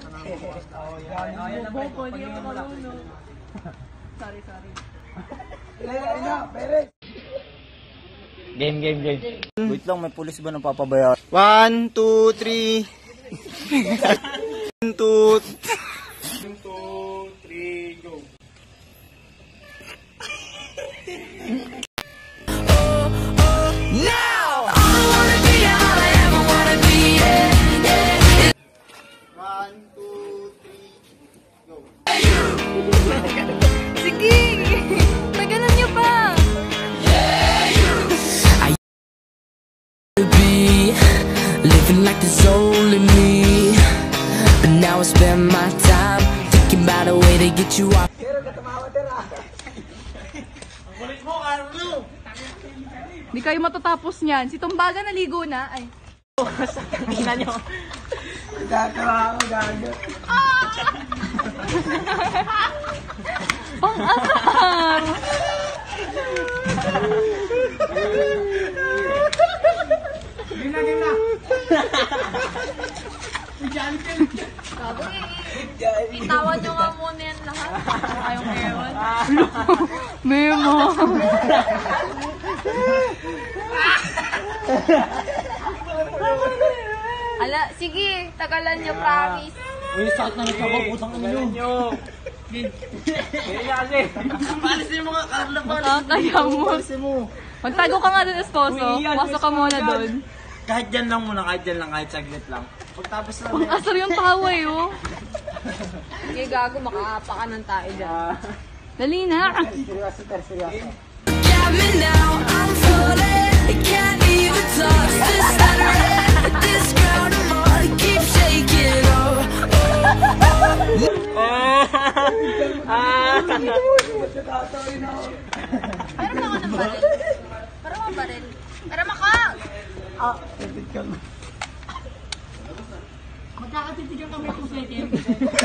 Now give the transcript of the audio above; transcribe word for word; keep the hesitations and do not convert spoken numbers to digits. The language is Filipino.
Ayan na po. Hindi ako marunong. Sorry, sorry. Game, game, game. Wait lang, may pulis ba nang papabayaan? One, two, three. One, two, one, two, three, go. Sige! Tagalan niyo pa! Living like there's only me, but now I spend my time thinking about a way to get you off. Hindi kayo matatapos niyan. Si Tumbaga naligo na. Ay. Tingnan nyo. Gagawa ako, gago. Pang-asar! Game na, game na. Itawan nyo nga muna yan lahat. Kayong ewan. Memo. Ala, sige. Tagalan nyo, promise. Uy, sakit na nito ako. Putang ina nyo. Kaya kasi. Palis niyo mga karlapan. Kaya mo. Magtago ka nga dun, Esposo. Pasok ka muna dun. Kahit dyan lang muna, kahit dyan lang, kahit saglit lang. Pagtapos lang. Pang-asar yung tawa eh, oh. Sige, gago, makaapa ka ng tayo dyan. Dali na. Seryoso, ter, seryoso. Got me now, I'm falling. I can't even touch this stuttering. This ground I'm on, keep shaking. Oh, Pero mga ng baril. Pero mga baril. Pero maka! Ah, edit ka na. Magkakatitigan kami kung second.